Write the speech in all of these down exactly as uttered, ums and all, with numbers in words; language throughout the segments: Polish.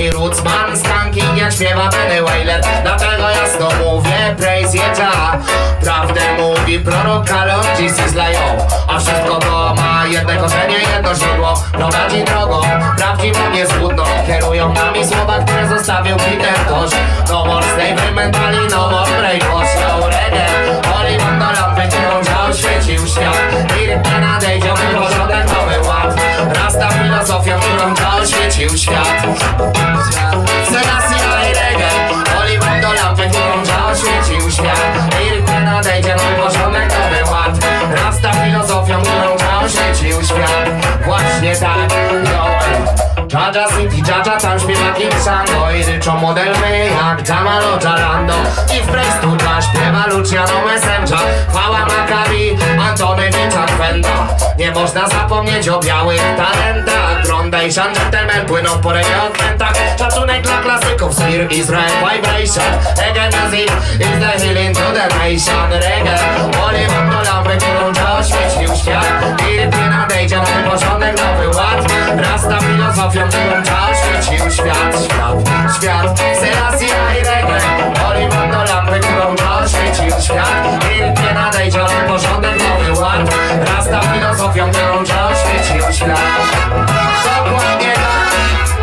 Bobby Rootsman, Skanking jak śpiewa Benny Wailer. Dlatego jasno mówię, praise Jah. Prawdę mówi prorok Karol Jesus Lają. A wszystko to ma jedno korzenie, jedno źródło. Prowadzi drogą, prawdziwą, niezłudną. Kierują nami słowa, które zostawił Peter Tosh. No more slave mentali, no more brainwash. No reggae, Oliwą do lampy, którą dział świecił świat. I rybnie nadejdzie porządek, nowy ład. Rasta filozofią, którą dział świecił świat. Selassie i reggae, Oliwą do lampy, którą dział świecił świat. I rybnie nadejdzie nowy porządek, nowy ład. Rasta filozofią, którą dział świecił świat. Właśnie tak, yo, Jaja City, Jaja, tam śpiewa King Shango i ryczą modelmy jak Jamalo Jalando. I w Prejstudia śpiewa Luciano Messenger. Chwała Maccabi, Antony Wiczak Fenda. Nie można zapomnieć o białych talentach. Grondation, gentlemen płyną po reggae okrętach. Szacunek dla klasyków, Spear, Israel, Vibration. Reggae music is the healing to the nation. Reggae, Oliwą do lampy, którą dział świecił świat. I rybnie nadejdzie nowy porządek, nowy ład. Rasta filozofią, którą dział świecił świat. Świat, świat, Selassie i reggae, Oliwą do lampy, którą dział świecił świat. I rybnie nadejdzie nowy porządek, nowy ład. Rasta filozofią, którą dział świecił świat. Dokładnie tak.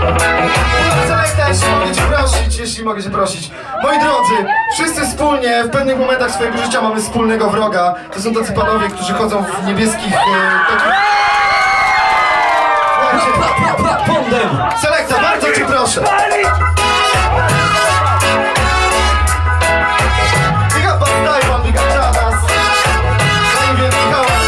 Jeśli mogę cię prosić, jeśli mogę cię prosić. Moi drodzy, wszyscy wspólnie w pewnych momentach swojego życia mamy wspólnego wroga. To są tacy panowie, którzy chodzą w niebieskich... E, takich... Selekta, bardzo cię proszę. Big up Stajwan, big up Czadas. Największy hałas.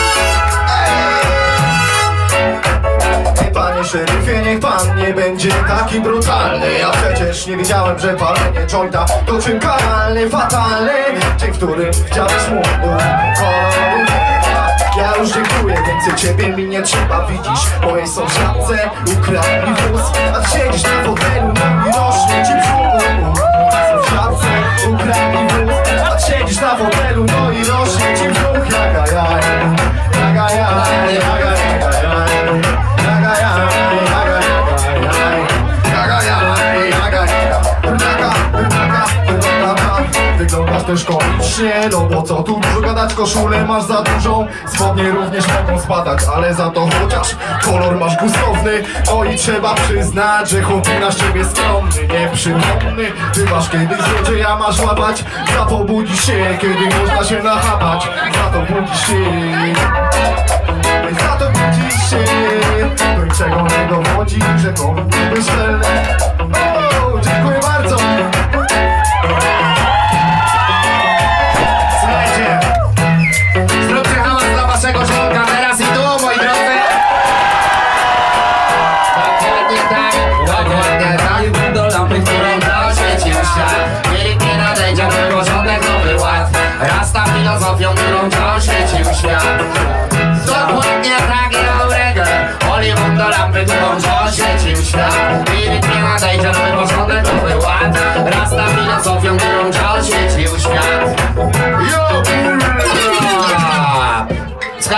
Ej, panie szeryfie, niech pan nie będzie taki brutalny. Ja przecież nie wiedziałem, że palenie jointa to czyn karalny, fatalny. Dzień, w którym widziałeś mundur koloru. Ja już dziękuję, więcej ciebie mi nie trzeba. Widzisz, mojej sąsiadce ukradli wóz, a ty siedzisz na fotelu, no i rośnie ci brzuch. Sąsiadce ukradli wóz, a ty siedzisz na fotelu, no i rośnie ci brzuch. Jaga jaj, jaga jaj, jaga jaj, jaga jaj, wyglądasz też komicznie, no bo co tu dużo gadać, koszulę masz za dużą. Spodnie również mogą spadać, ale za to chociaż kolor masz gustowny. No i trzeba przyznać, że chłopina z ciebie skromny, nieprzytomny. Bywasz kiedyś złodzieja masz łapać, za to budzisz się, kiedy można się nachapać. Za to budzisz się, za to budzisz się. No i czego nie dowodzi, że to bezczelne. O, dziękuję bardzo. Zróbcie hałas dla waszego żonka teraz i tu, moi drodzy. Dokładnie tak, dokładnie tak. Do lampy, którą dał świecił świat. I nie nadejdzie nowy porządek, nowy ład. Rasta filozofią, którą dał świecił świat. Dokładnie tak, ja reggae, Oliwą do lampy, którą dał świecił świat.